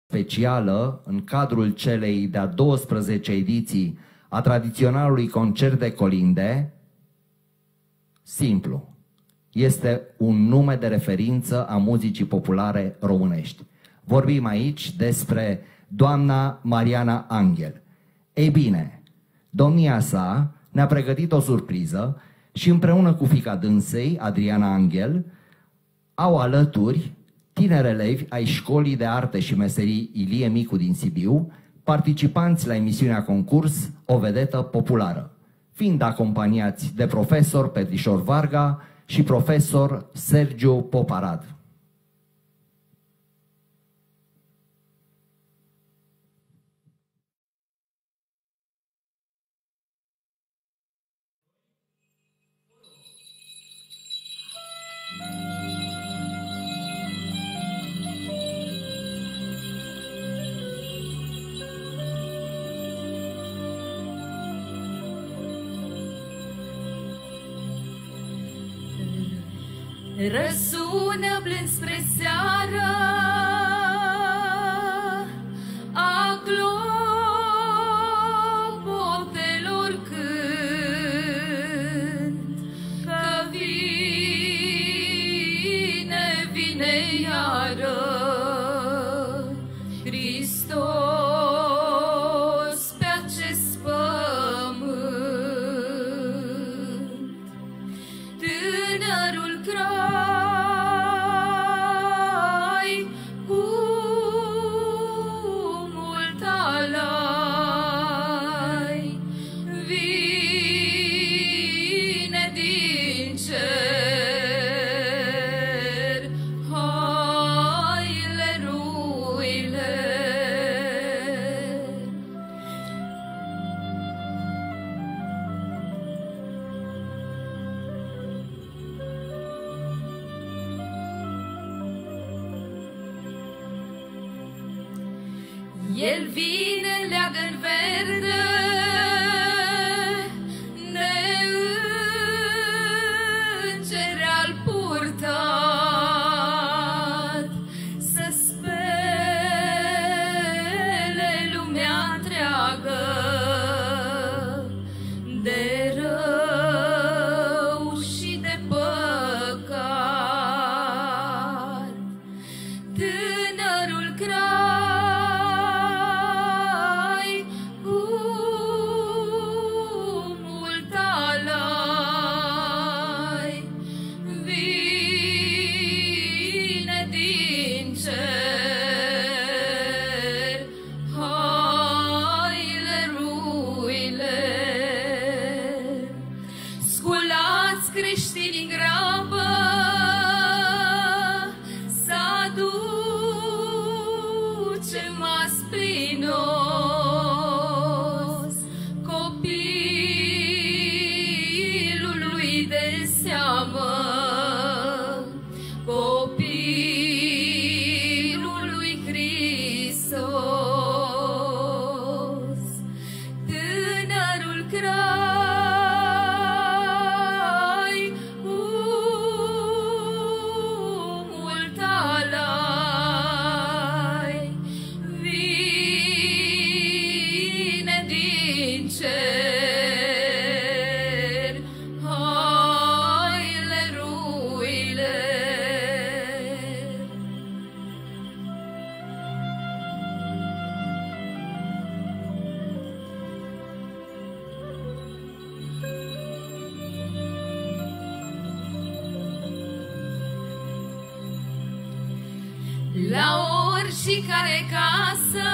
specială în cadrul celei de-a 12 ediții a tradiționalului concert de colinde? Simplu. Este un nume de referință a muzicii populare românești. Vorbim aici despre doamna Mariana Anghel. Ei bine, domnia sa ne-a pregătit o surpriză și împreună cu fiica dânsei, Adriana Anghel, au alături tineri elevi ai Școlii de Arte și Meserii Ilie Micu din Sibiu, participanți la emisiunea concurs O Vedetă Populară, fiind acompaniați de profesor Petrișor Varga și profesor Sergiu Poparad. Răsună blând spre seară a clopotelor cânt, că vine, vine iară Hristos pe acest pământ. Tânărul crai cu mult alai vine din cer, haile ruile. El vine, leagă-n verde de înger al purtat, să spele lumea întreagă de rău și de păcat. Tânărul crai cu mult alai vine din cer, haile ruile. Sculați creștinii în grabă, să aducem asplinos copilului de seamă, copilului Hristos. Tânărul crai cu mult alai vine din cer, haile ruile. La oricare casă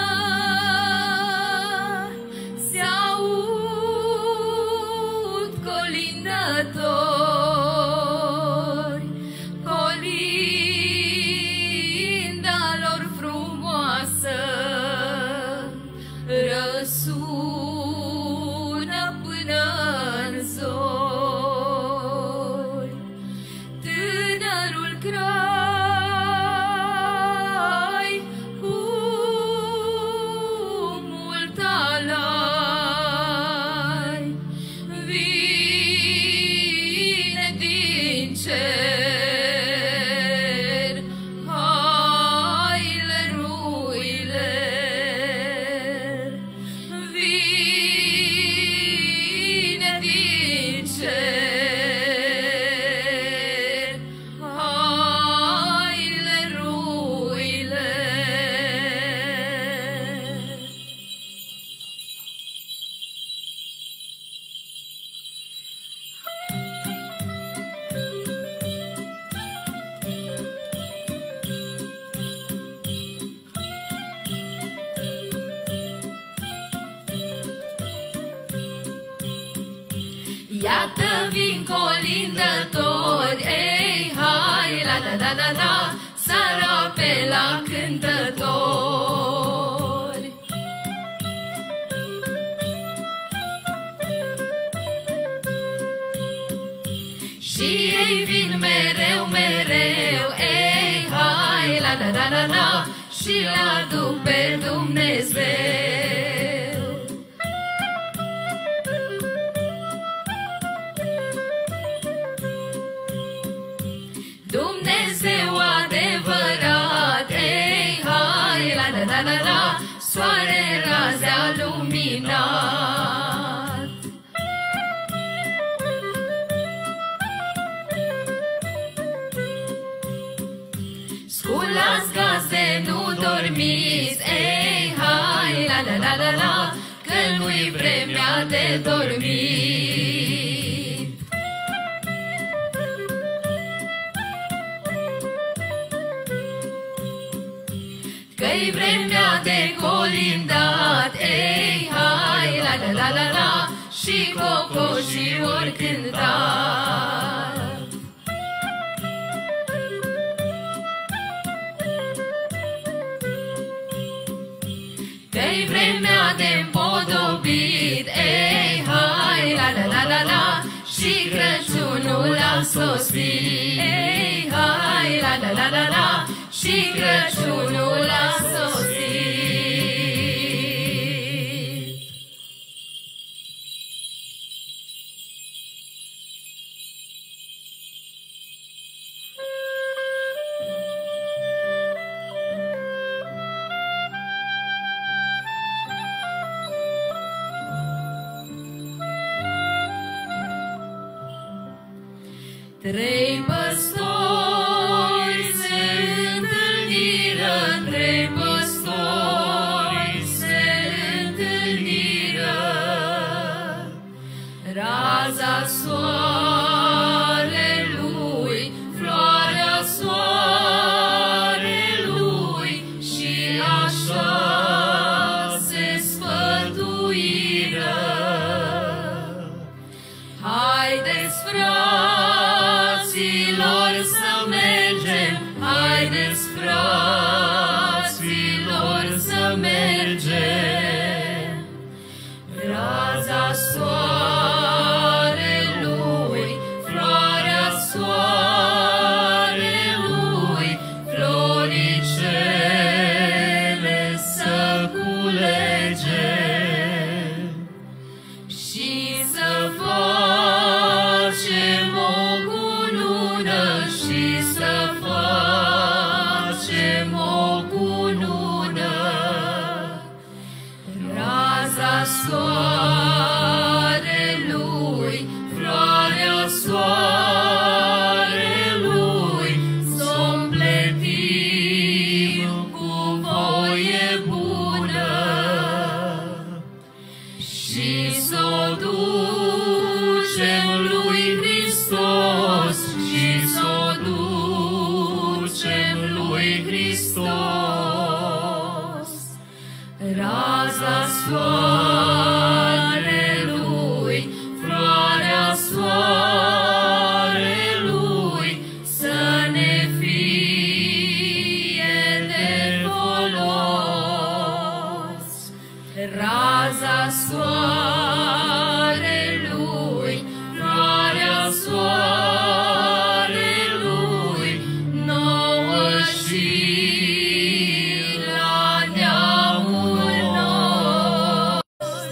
se aud colindători, colinda lor frumoasă răsună până-n zori. Tânărul crai cu mult alai vine din cer, haile ruile. purtători. Și ei vin mereu, mereu, ei, hai, la la la la la, și-l aduc pe Dumnezeu. Dumnezeu adevărat, ei, hai, la la la la la, soare razea luminat. Sculați gaze, nu dormiți, ei, hai, la la la la la, că nu-i vremea de dormit. Că-i vremea de colindat, ei, hai, la la la la la, și cocoșii ori cântat. Că-i vremea de împodobit, ei, hai, la la la la la, și Crăciunul a sosit. Ei, hai, la la la la la, și Crăciunul a sosit. Trei păstori se întâlniră, trei păstori se întâlniră. Raza soarelui, floarea soarelui, și așa se sfătuiră. Haideți, fraților, să mergem, haideți, fraților, să mergem. Raza soarelui, floarea soarelui, floricele să culegem și să facem o cunună, și să facem o cunună. Raza soarelui, floarea soarelui, s-o împletim cu voie bună și s-o ducem lui Hristos, și s-o ducem lui Hristos. Raza soarelui, floarea soarelui, să ne fie de folos. Raza soarelui, floarea soarelui, nouă și la neamul nostru.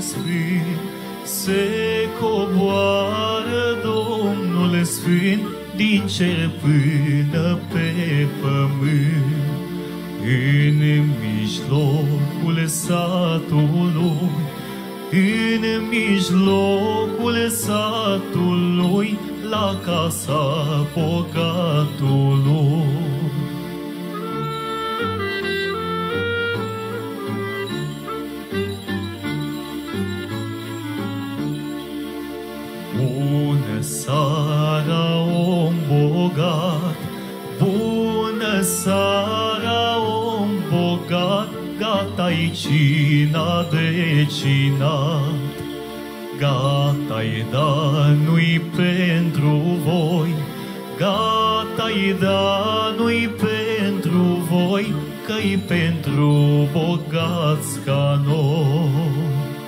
Sfânt, se coboară Domnul Sfânt din cer până pe pământ. În mijlocul satului, în mijlocul satului, la casa bogatului. Bună seara, om bogat, bună seara, om bogat, gata-i cina de cinat. Gata-i danui pentru voi, gata-i danui pentru voi, că-i pentru bogați ca noi.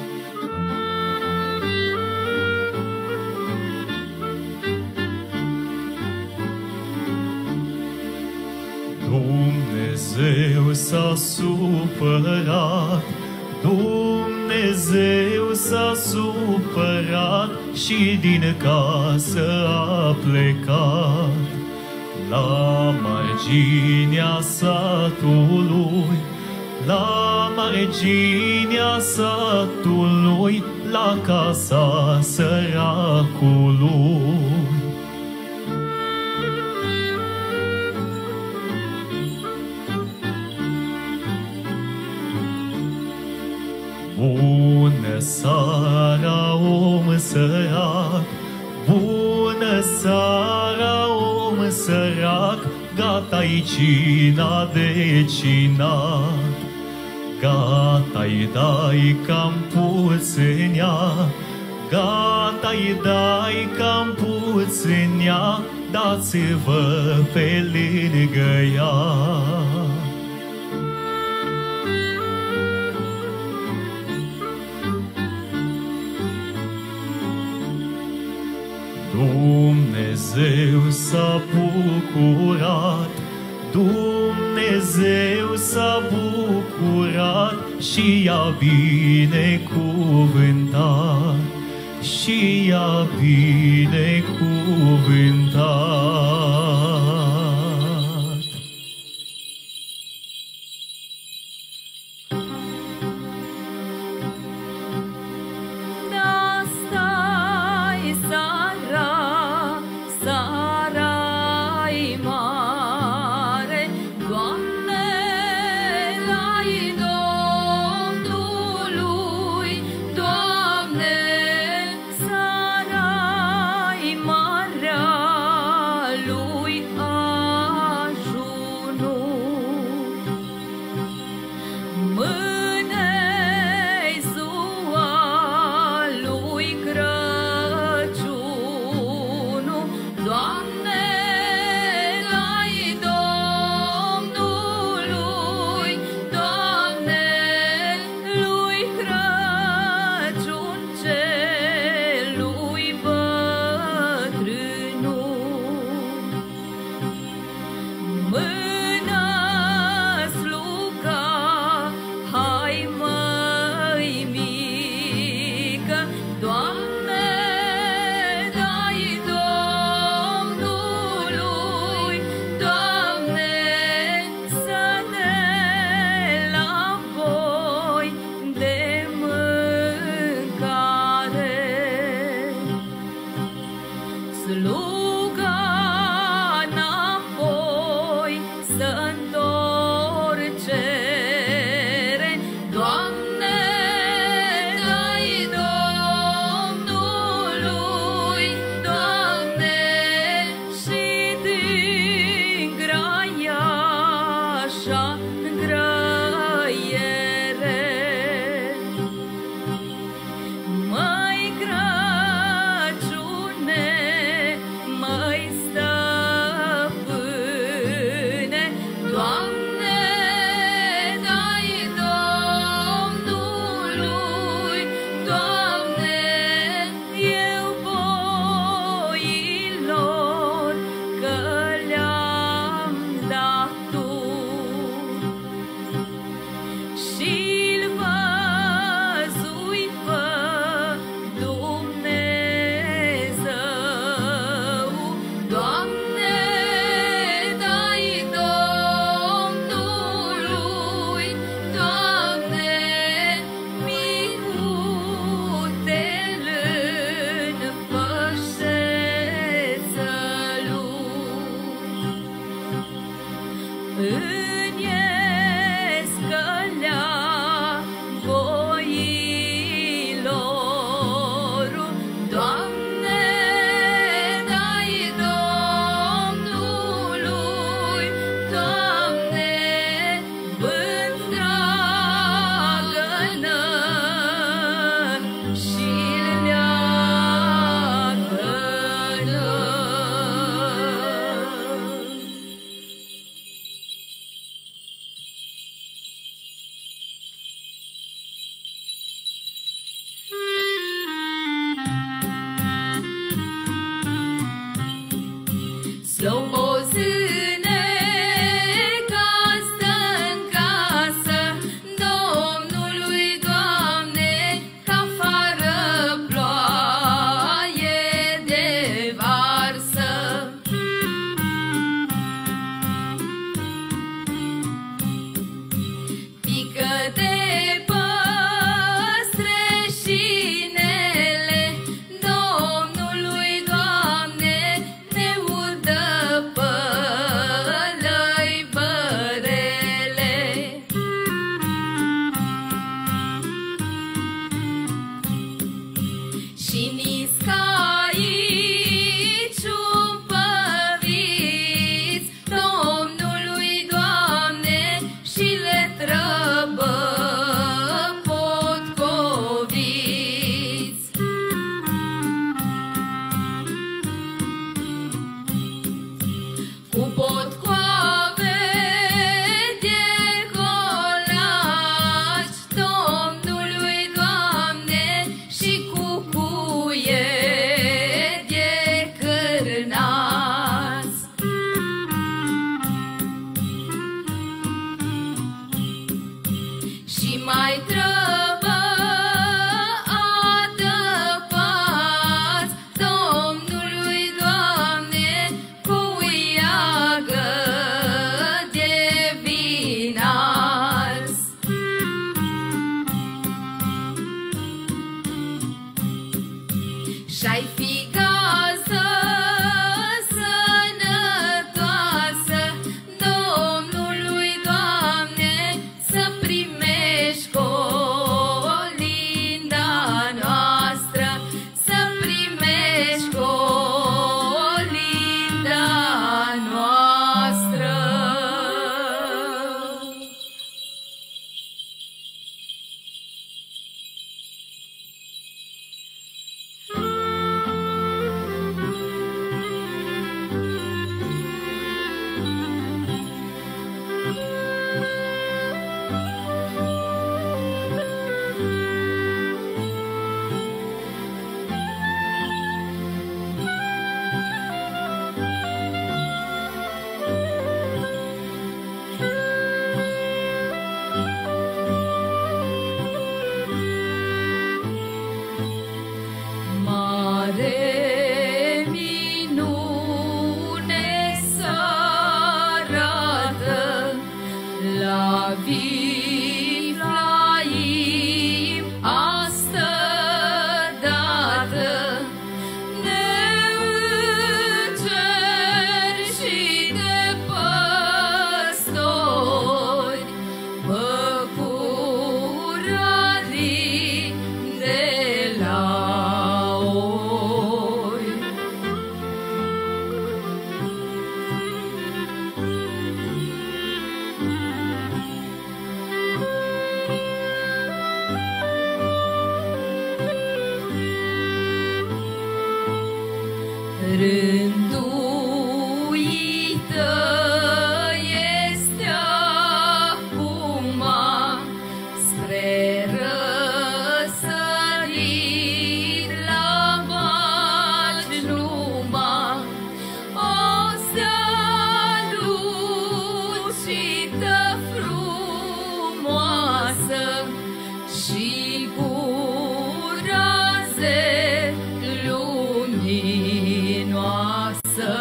Dumnezeu s-a supărat, Dumnezeu s-a supărat și din casă a plecat. La marginea satului, la marginea satului, la casa săracului. Bună seara, om sărac, bună seara, om sărac, gata-i cina de cinat. Gata-i dai cam puținea, gata-i dai cam puținea, dați-vă pe lângă ea. Dumnezeu s-a bucurat, Dumnezeu s-a bucurat și i-a binecuvântat, și i-a binecuvântat. și mai trebuie adăpați Domnului, Doamne, cu iagă de vin ars. Și-ai fi gază sănătoasă Domnului, Doamne, să primești colinda noastră, să primești colinda noastră. Mare minune s-arată la Viflaim astădată, de îngeri și de păstori, băcurarii de la oi. Rânduită este acum spre răsărit la valgi numai o stea lucită frumoasă și cu raze luminoasă.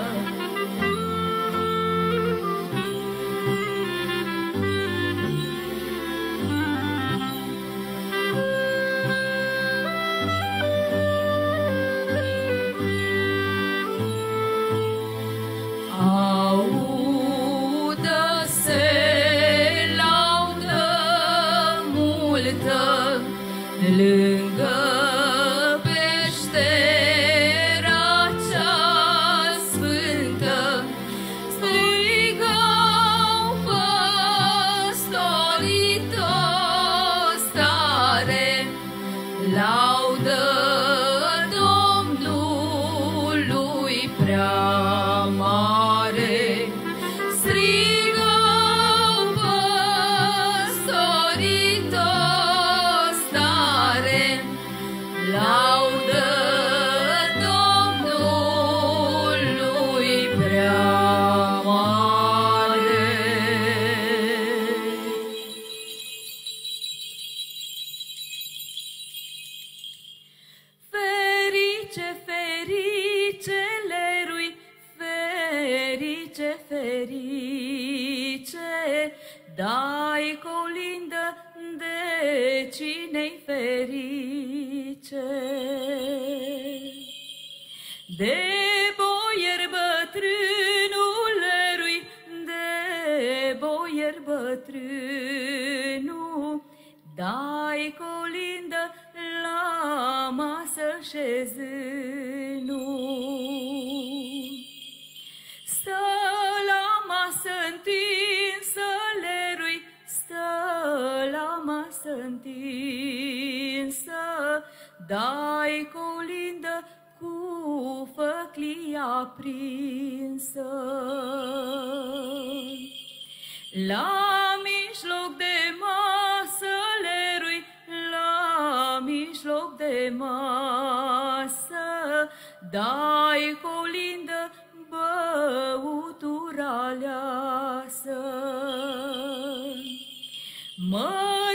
Audă-se laudă multă lângă peștera cea sfântă, strigau păstorii tostare, laudă Domnului prea mare. Strigau păstorii tostare, laudă Domnului prea mare. Ferice, ferice, lerui, ferice, ferice, dai colindă de cine-i ferice. De boier bătrânul lerui, de boier bătrânul, dai colindă la masă șezânul. Stă la masă întinsă lerui, stă la masă întinsă, dai colindă cu făclia aprinsă. La mijloc de masă lerui, la mijloc de masă, dai colindă băutura aleasă. Mă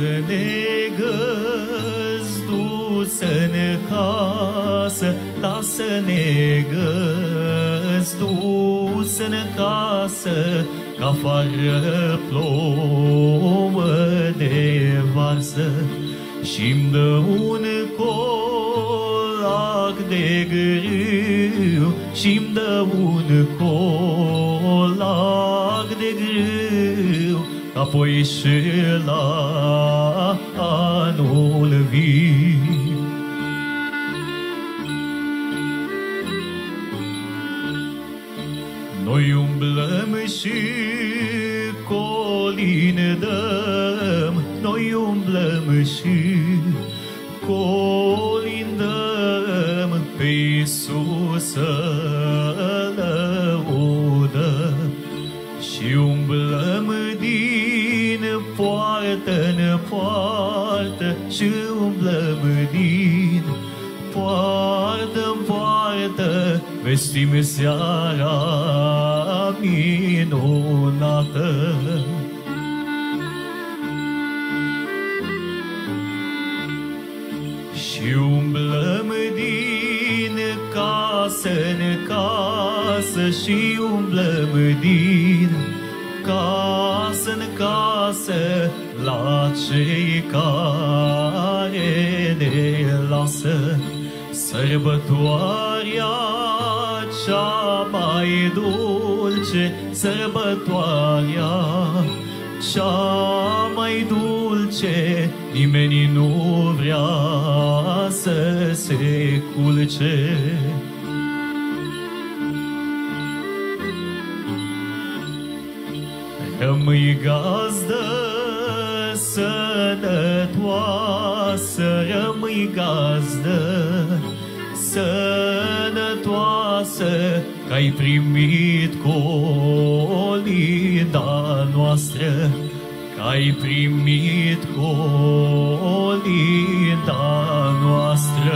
Lasă-ne găzduț în casă, lasă-ne găzduț în casă, că afară plouă de varsă. Și-mi dă un colac de grâu, și-mi dă un colac de grâu, apoi și la anul viu. Noi umblăm și coline dăm, noi umblăm și colindăm, pe Iisus să lăudăm. Și umblăm din poartă în poartă, și umblăm din poartă în poartă, vestim seara minunată. Și umblăm din casă în casă, și umblăm din casă în casă, la cei care ne lasă. Sărbătoarea cea mai dulce, sărbătoarea cea mai dulce, nimeni nu vrea să se culce. Rămâi gazdă sănătoasă, rămâi gazdă sănătoasă, că-ai primit colinda noastră, că-ai primit colinda noastră.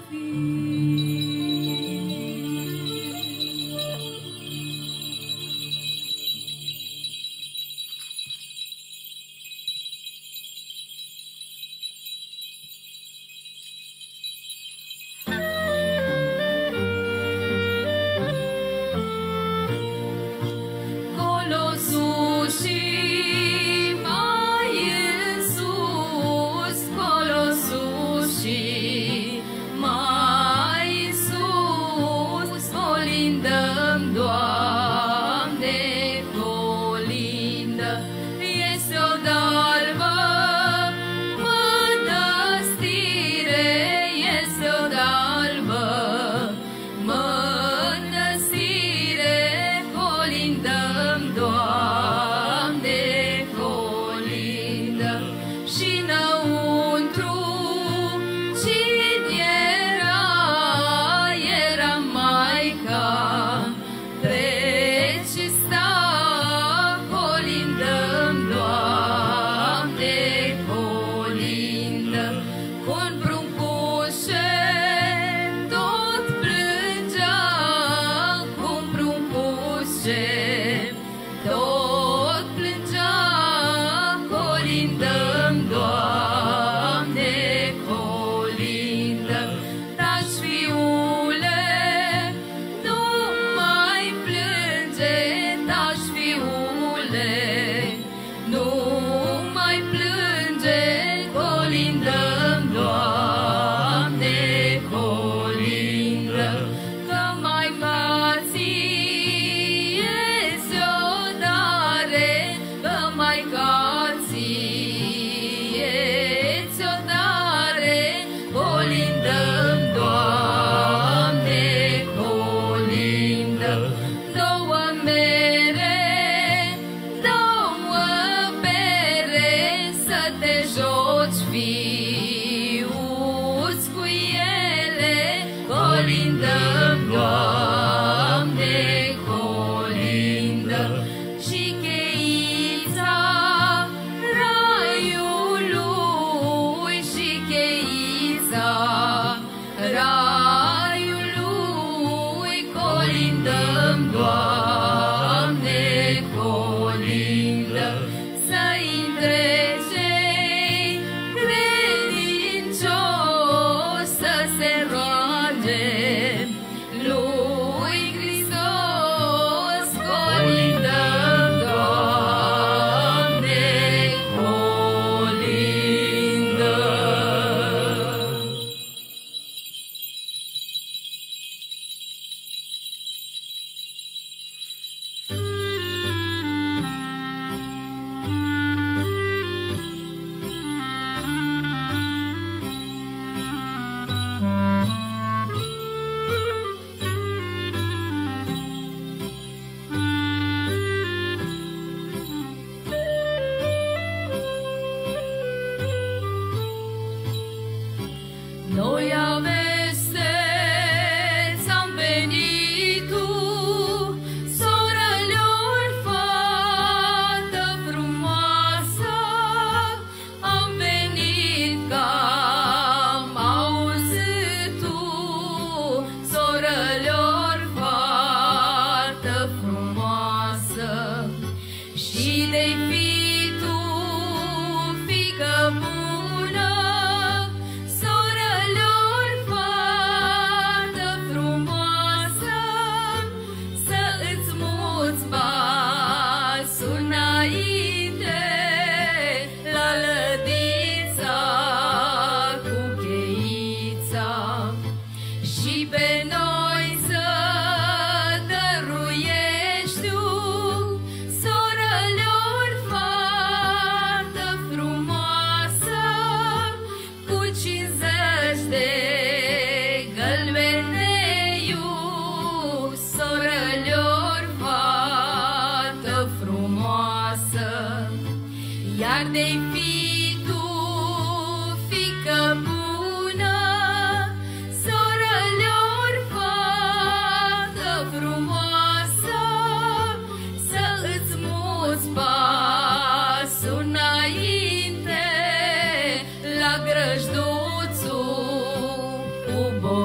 cu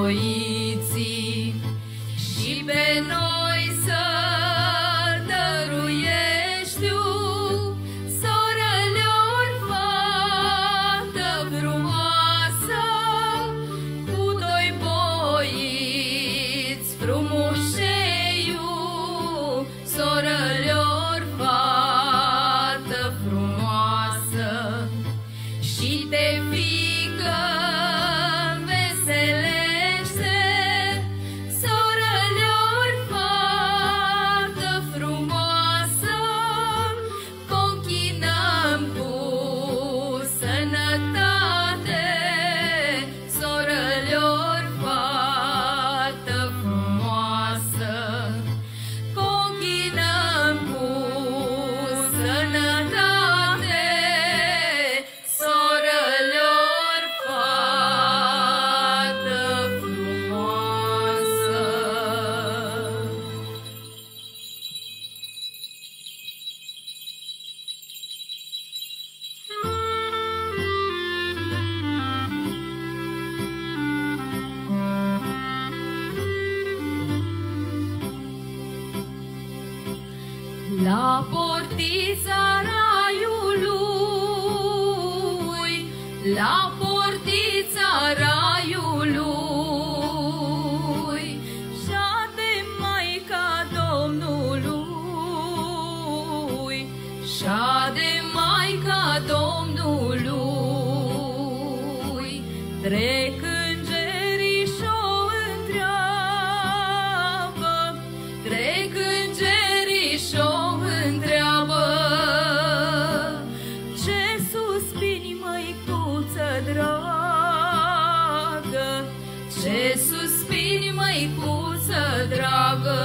voiții și pe noi să dăruiești tu, sorălor, fată frumoasă, cu doi boiți frumușeiu, sorălor, fată frumoasă, și te fică veselește, sorălor, fată frumoasă, conchinăm cu sănătate, sorălor, fată frumoasă, conchinăm cu sănătate, sorălor, fată frumoasă. La portița raiului, la portița raiului, șade Maica Domnului, șade Maica Domnului, trec îngerii și-o întreabă, trec îngerii și-o întreabă, ce suspini, măicuță dragă, ce suspini, măicuță dragă,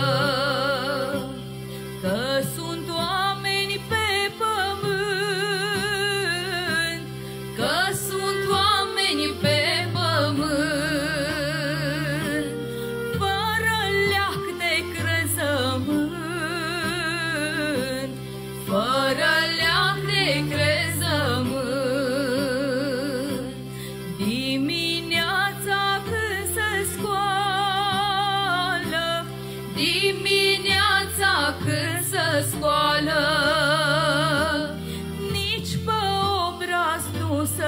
că sunt oameni pe pământ, că sunt oameni pe pământ, fără leac de crezământ, fără leac de crezământ. Dimineața când se scoală, dimineața când se scoală, nici pe obraz nu se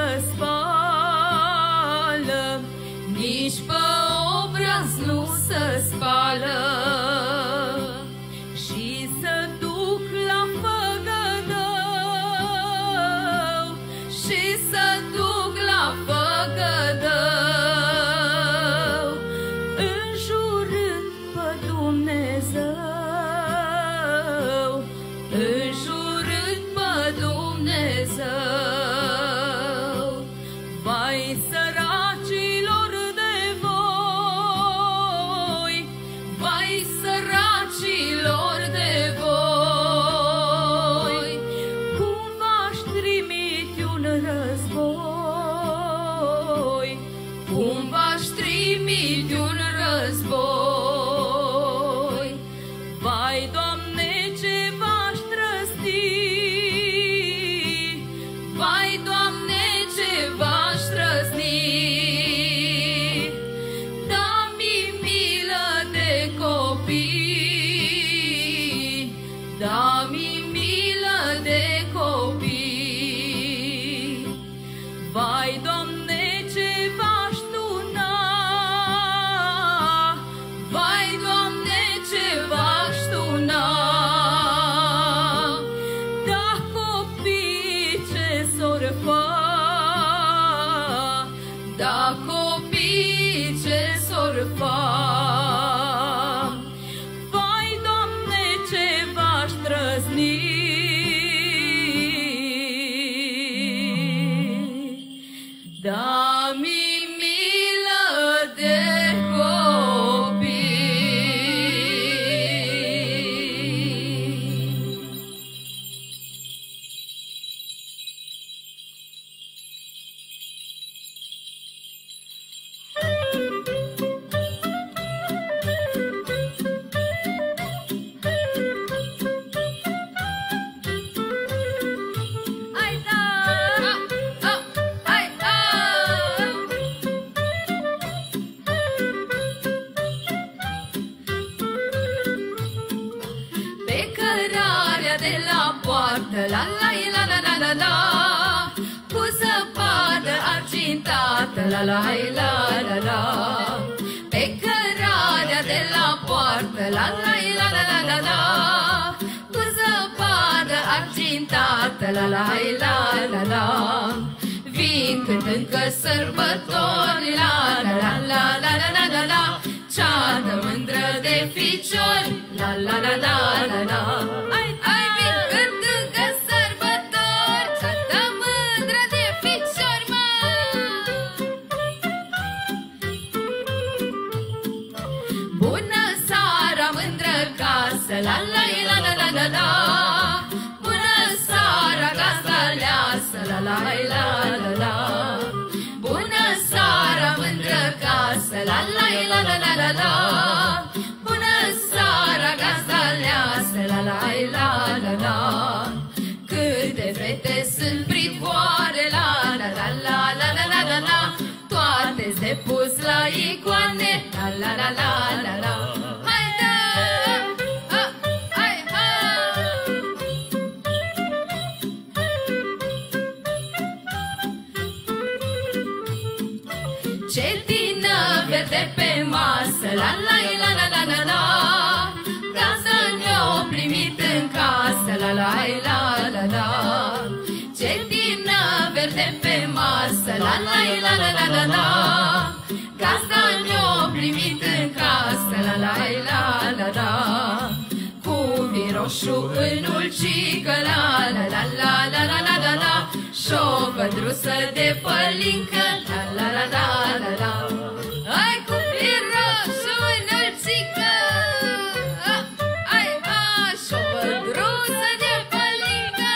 spală, nici pe obraz nu se spală, și să duc la Făgădău, și să duc la Făgădău, înjurând pe Dumnezeu, înjurând pe Dumnezeu. Vai săracilor de voi, vai săracilor de voi, cum v-aș trimite un război, cum v-aș trimite un război. Vai, Doamne, ce v-aș trăsti, vai, Doamne, ce v-aș trăsti. Da-mi milă de copii, da-mi milă de copii. Vai, Doamne, ce v-aș tuna, vai, Doamne, ce v-aș tuna. Da copii ce s-or fa, da copii ce s-or fa. Vai, Doamne, ce v-aș trăzni, da-mi milă de copii. la la la la la la la, cu zăpadă argintată, la la la la la, pe cărarea de la poartă, la la la la la la la, cu zăpadă argintată, la la la la la, vin cântând că sărbători, la la la la la la la la la, ceadă mândră de ficiori, la la la la la la. Ai vin cântând că sărbători, ceadă mândră de ficiori, mă. Bună seara, mândră casă, la la la la la la la. Bună seara, gazda leasă, la la la la la. Bună seara, mândră casă, la la la la la la la. Bună seara, gazda leasă, la la la la la. Câte fete sunt privoare, la la la la la la la la la. Toate-s de pus la icoane, la la la la la la. Hai da! Hai ha! Cetină verde pe masă, la la la la la la la. Gazda ne-o primit în casă, la la la la la. Cetină verde pe masă, la la la la la la la. Gazda ne-o primit în casă, la la la la la. Cu vin roșu în ulcică, la la la la la la la la la. Și-o pătrusă de pălincă, la la la la la la. Hai cu vin roșu în ulcică, hai ha, și-o pătrusă de pălincă.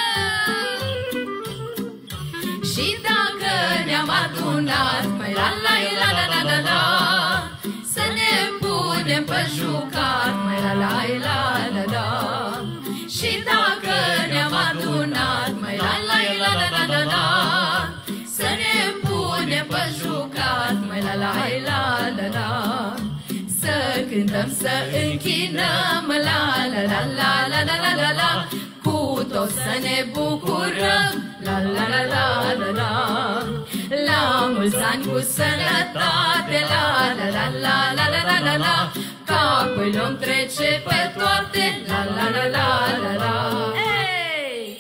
Și dacă ne-am adunat, mai la la la la la la la, să ne punem pe jucat, mai la la la la la. Și dacă ne-am adunat, mai la la la la la la la, să ne punem pe jucat, mai la la la la la. Să cântăm, să închinăm, la la la la la la la la la, cu toți să ne bucurăm, la la la la la la. La mulți ani cu sănătate, la la la la la la la la la, ca apoi luăm trece pe toate, la la la la la la. Hey!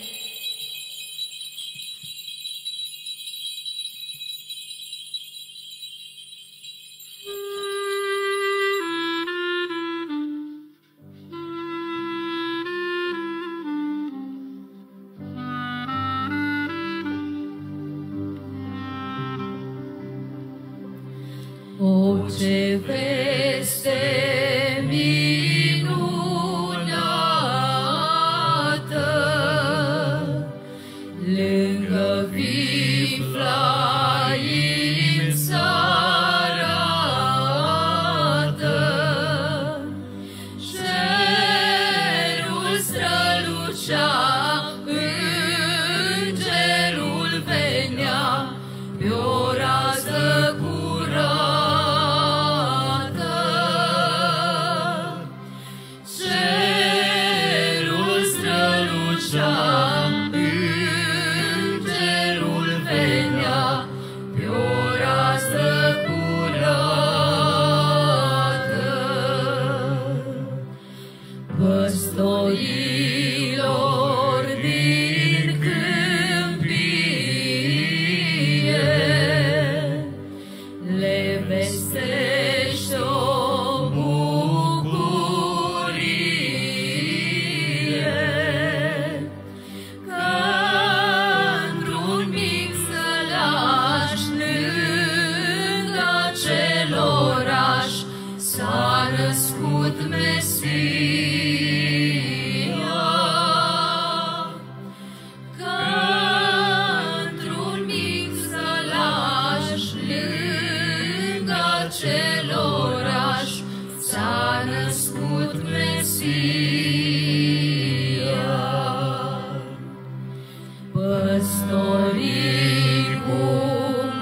O, ce veste minunată, lângă Vifla îmi s-arată. Cerul strălucea, îngerul venea, pe o rază curată. Cerul strălucea, îngerul venea, pe o rază curată. Păstorilor din câmpie le vestește o bucurie, că într-un mic sălaș, lângă acel oraș, s-a născut Mesia. Că într-un mic sălaș, lângă acel oraș, s-a născut Mesia. Păstorii cum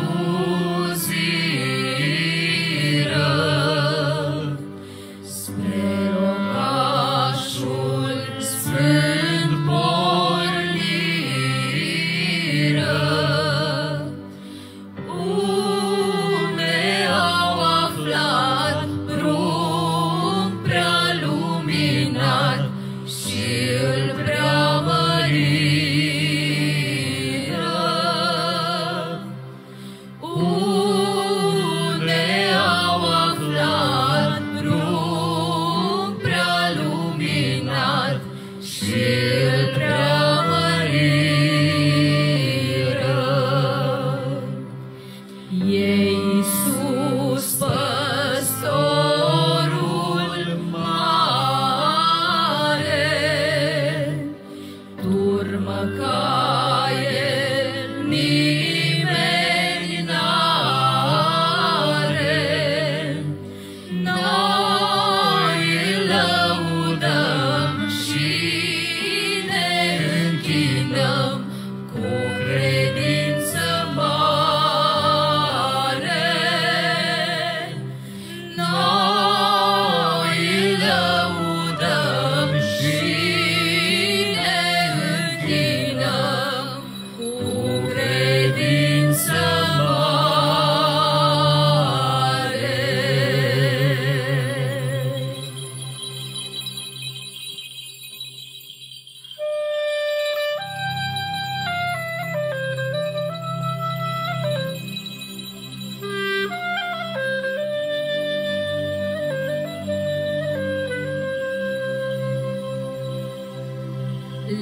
auziră, spre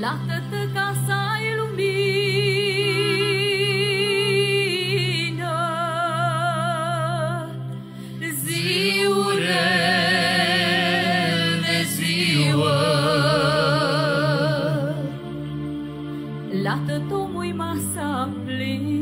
la tătăca să-i lumină, ziure de ziua, la tătomui masa plină,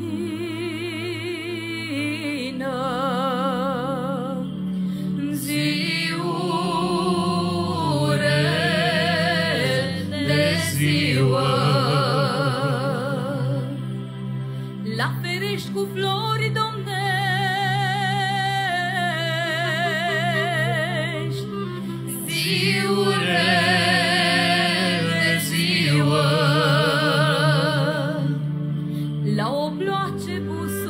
la ferești cu flori domnești, ziure de ziua, la obloace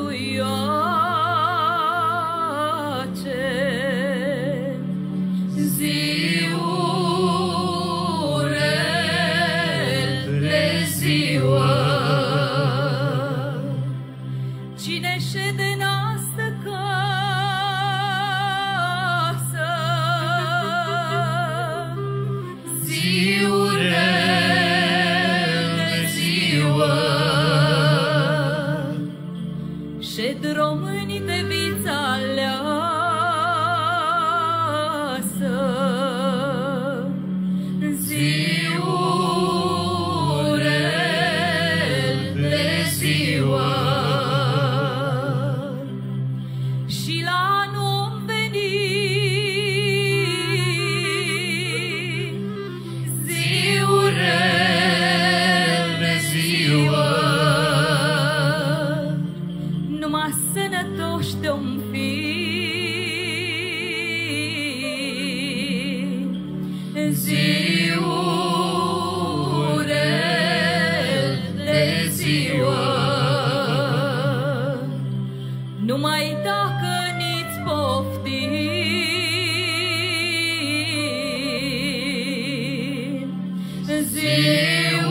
busuioace, ziure de ziua. Cine șede în astă casă, ziure de ziua, șed românii de vița aleasă, ziure de ziua. Și la anul venit, ziure de ziua, numai sănătoși de-om fi, ziure de ziua, numai dacă niți poftim, ziua